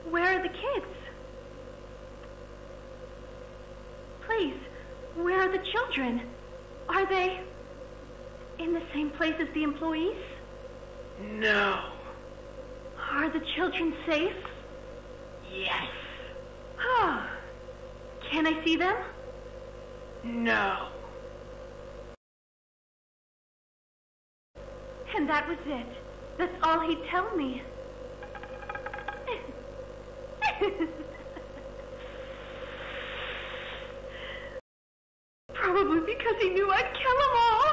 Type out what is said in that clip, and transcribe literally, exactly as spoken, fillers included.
Where are the kids? Please, where are the children? Are they in the same place as the employees? No. Are the children safe? Yes. Oh. Can I see them? No. And that was it. That's all he'd tell me. Probably because he knew I'd kill them all.